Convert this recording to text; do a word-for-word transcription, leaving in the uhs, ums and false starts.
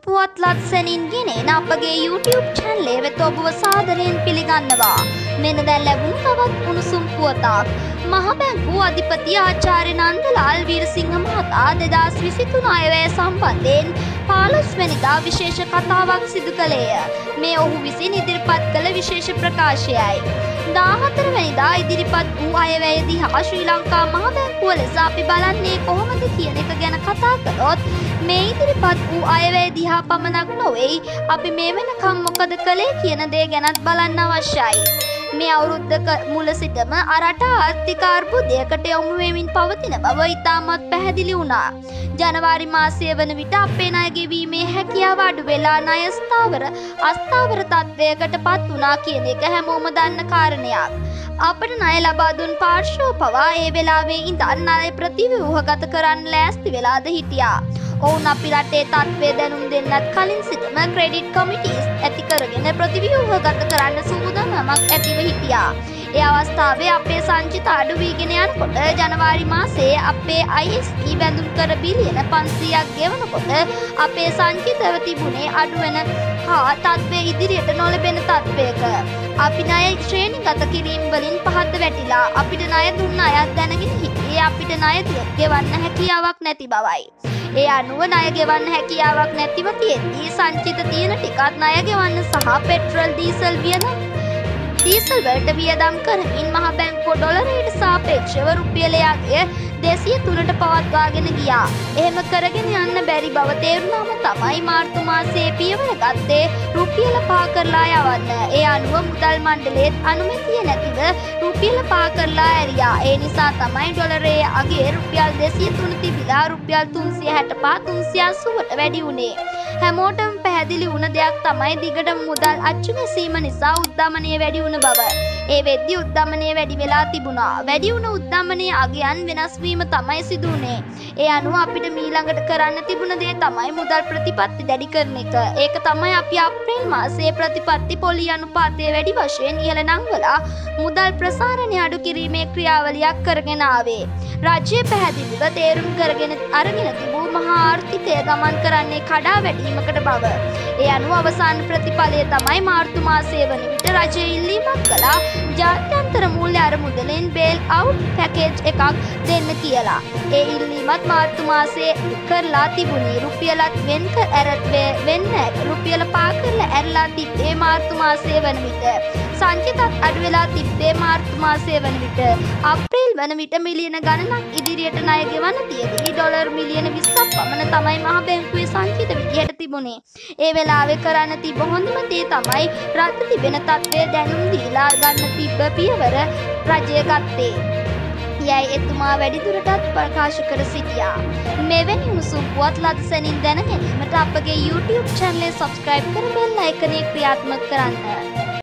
පුවත් ලත්සැනින් ගෙනෙන අපගේ YouTube channel එක වෙත ඔබව සාදරයෙන් පිළිගන්නවා. මෙන්න දැන් ලැබුණු තවත් උණුසුම් පුවතක්. මහ බැංකුව අධිපති ආචාර්ය නන්දලාල් වීරසිංහ මහතා දෙදාස් විසිතුන අයවැය සම්බන්ධයෙන් පහළොස් වෙනිදා විශේෂ කතාවක් සිදු කළේය. මේ ඔහු විසින් ඉදිරිපත් කළ විශේෂ ප්‍රකාශයයි. දාහතර වෙනිදා ඉදිරිපත් වූ අයවැය දිහා ශ්‍රී ලංකා මහ බැංකුව ලෙස අපි බලන්නේ කොහොමද කියන එක ගැන කතා කළොත් මේ ඉදිරිපත් වූ අයවැය දිහා පමණක් නොවේ අපි මේ වෙනකම් මොකද කළේ කියන දේ ගැනත් බලන්න අවශ්‍යයි. මේ අවුරුද්ද මුල සිටම අරට ආර්ථික අර්බුදයකට යොමු වෙමින් පවතින බව ඉතාමත් පැහැදිලි වුණා. ජනවාරි මාසයේ වන විට අපේ ණය ගෙවීමේ හැකියාව අඩු වෙලා ණය ස්ථාවර අස්ථාවර තත්ත්වයකට පත් වුණා කියන එක හැමෝම දන්න කාරණයක්. අපට ණය ලබා දුන් පාර්ශ්වය පවා ඒ වෙලාවේ ඉඳන් ණය ප්‍රතිව්‍යුහගත කරන්න ලෑස්ති වෙලාද හිටියා. ඔවුන් අපි රටේ තත්ත්වය දැනුම් දෙන්නත් කලින් සිටම ක්‍රෙඩිට් කොමිටිස් ඇති කරගෙන ප්‍රතිව්‍යුහගත කරන්න සූදානමක් ඇතිව හිටියා. ඒ අවස්ථාවේ අපේ සංචිත අඩු වීගෙන යනකොට ජනවාරි මාසයේ අපේ I S E බැඳුම් කර බිලියන පන්සීයක් ගෙවනකොට අපේ සංචිතව තිබුණේ අඩු වෙන හා තත්ත්වය ඉදිරියට නොලැබෙන තත්ත්වයක. අපි ණය ශ්‍රේණිගත කිරීම වලින් පහත වැටිලා අපිට ණය දුන්න අයත් දැනගෙන හිටියේ අපිට ණය ගෙවන්න හැකියාවක් නැති බවයි. ඒ අනුව ණය ගෙවන්න හැකියාවක් නැතිව තියෙද්දී සංචිත තියෙන ටිකත් ණය ගෙවන්න සහ පෙට්‍රල් ඩීසල් වියදම් ඩීසල් වලට වියදම් කරමින් මහ බැංකුව ඩොලරයට සාපේක්ෂව රුපියලයේ දෙසිය තුනට පවත්වාගෙන ගියා. එහෙම කරගෙන යන්න බැරි බව තේරුණාම තමයි මාර්තු මාසයේ පියවර ගත්තේ රුපියල පහ කරලා යවන්න. ඒ අනුව මුදල් මණ්ඩලයේ අනුමැතිය නැතිව රුපියල පහ කරලා ඇරියා. ඒ නිසා තමයි ඩොලරයේ අගය රුපියල් දෙසිය තුන තිබිලා රුපියල් තුන්සිය හැටපහ තුන්සිය අසූවට වැඩි වුණේ. හැමෝටම පැහැදිලි වුණ දෙයක් තමයි දිගටම මුදල් අච්චු නැසීම නිසා උද්දමනය වැඩි වුණ බව. ඒ වෙද්දී උද්දමනය වැඩි වෙලා තිබුණා. වැඩි වුණ උද්දමනයේ අගයන් වෙනස් වීම තමයි සිදු වුණේ. ඒ අනුව අපිට මීළඟට කරන්න තිබුණ දේ තමයි මුදල් ප්‍රතිපත්ති දැඩි කරන එක. ඒක තමයි අපි අප්‍රේල් මාසයේ ප්‍රතිපත්ති පොලි අනුපාතය වැඩි වශයෙන් ඉහළ නංවලා මුදල් ප්‍රසාරණය අඩු කිරීමේ ක්‍රියාවලියක් කරගෙන ආවේ. රාජ්‍ය පැහැදිලිව තේරුම් කරගෙන අරගෙන තිබූ මහා ආර්ථිකය ගමන් කරන්නේ කඩා වැටීමකට බව. ඒ අනුව අවසාන ප්‍රතිඵලය තමයි මාර්තු මාසයේ වන විට රජය ඉල්ලීමක් කළා ජාත්‍යන්තර මූල්‍ය අරමුදලෙන් බේල් අවුට් පැකේජ් එකක් දෙන්න කියලා. ඒ ඉල්ලීමත් මාර්තු මාසයේ කරලා තිබුණේ රුපියලත් වෙන් කර ඇරත් වෙන්න රුපියල පහ කරලා ඇරලා තිබ්බේ මාර්තු මාසයේ වන විට. සංචිතත් අඩු වෙලා තිබ්බේ මාර්තු මාසයේ වන විට. අප්‍රේල් වන විට මිලියන ගණනක් ඉදිරියට ණය ගෙවන්න තියෙදී ඩොලර් මිලියන විස්සක් පමණ තමයි මහ බැංකුවේ සංචිත විදියට තිබුණේ. ඒ වෙලාවේ කරන්න තිබ්බ හොඳම දේ තමයි රට තිබෙන තත්ත්වය දැනුම් දීලා ගන්න තිබ්බ පියවර රජය ගත්තේ. යයි එතුමා වැඩිදුරටත් ප්‍රකාශ කර සිටියා. මෙවැනි උණුසුම් පුවත් ලදසැනින් දැන ගැනීමට අපගේ YouTube channel එක subscribe කර බෙල් අයිකනය ක්‍රියාත්මක කරන්න.